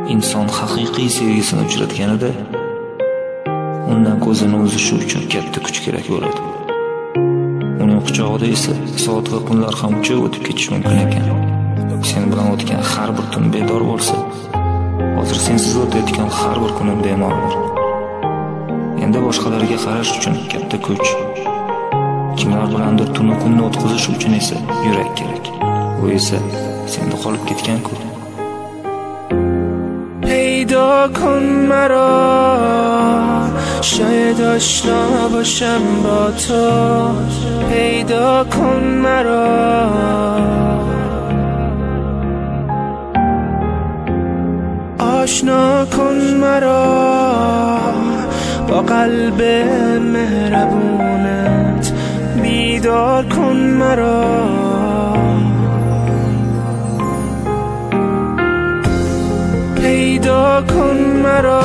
inson haqiqiy sevgisini uchratganida undan ko'zini uzishi uchun katta kuch kerak bo'ladi. Uning quchog'ida esa soat va kunlar ham uchib o'tib ketishi mumkin ekan. Sen bilan o'tgan har bir tun bedor bo'lsa, hozir sensiz o'tayotgan har bir kunim bemalol. Endi boshqalarga qarash uchun katta kuch, kimlar bilandir tunu kunni o'tkazish uchun esa yurak kerak. Bu esa senda qolib ketgan-ku. پیدا کن مرا شاید آشنا باشم با تو پیدا کن مرا آشنا کن مرا با قلب مهربونت بیدار کن مرا پیدا کن مرا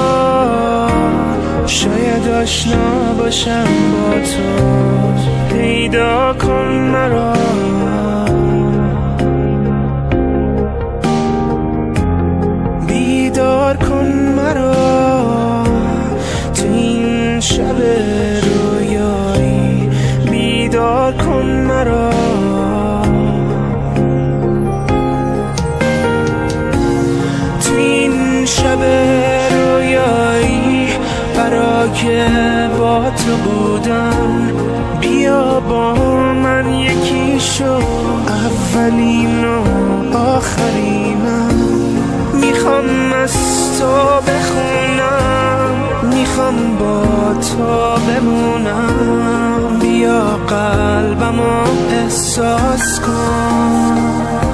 شاید آشنا باشم با تو پیدا کن مرا بیدار کن مرا تو این شب رویایی بیدار کن مرا شب رویایی برای با تو بودن بیا با من یکی شو اولین و آخرینم میخوام از تو بخونم میخوام با تو بمونم بیا قلبمو احساس کن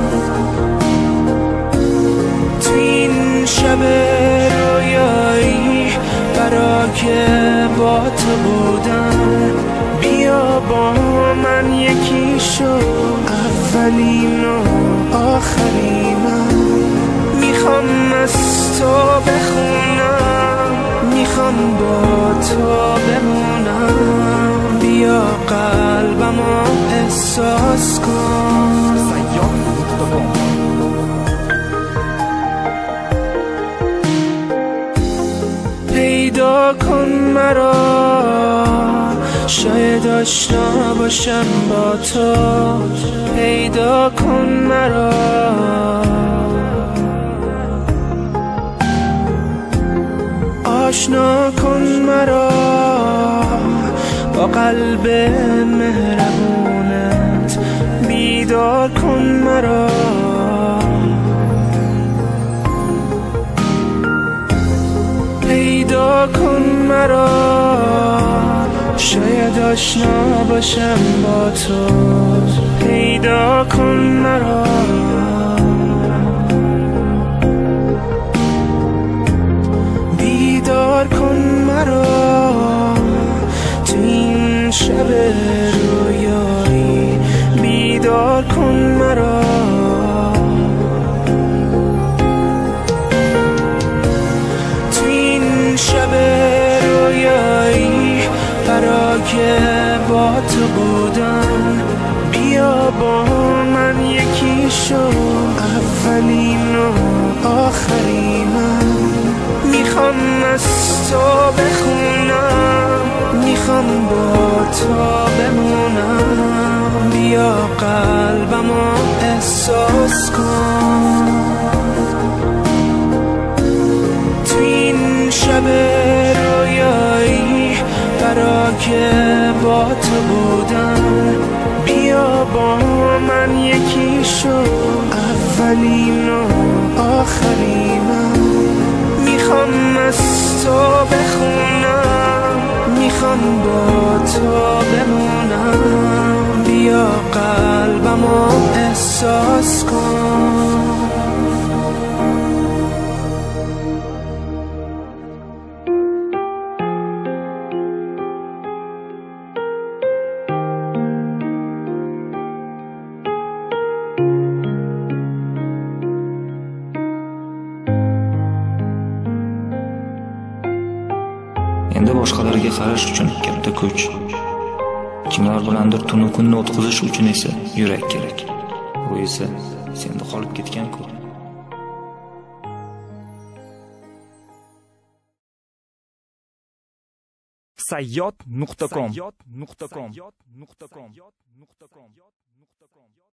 شب رویایی برای با تو بودن بیا با من یکی شو اولین و آخرینم میخوام از تو بخونم میخوام با تو بمونم بیا قلبمو احساس کن پیدا کن مرا شاید آشنا باشم با تو پیدا کن مرا آشنا کن مرا با قلب مهربونت بیدار کن مرا پیدا کن مرا شاید آشنا باشم با تو پیدا کن مرا بیدار کن مرا تو این شب رویایی بیدار کن مرا شب رویایی برای با تو بودن بیا با من یکی شو اولین و آخرینم میخوام از تو بخونم میخوام با تو بمونم بیا قلبمو احساس کن شب رویایی برای با تو بودن بیا با من یکی شو اولین و آخرینم میخوام از تو بخونم میخوام با تو بمونم بیا قلبمو احساس کن Endi boshqalarga qarash uchun katta kuch, kimlar bilandir tunu kunni o'tkazish uchun esa yurak kerak. Bu esa senda qolib ketgan-ku. sayyod.com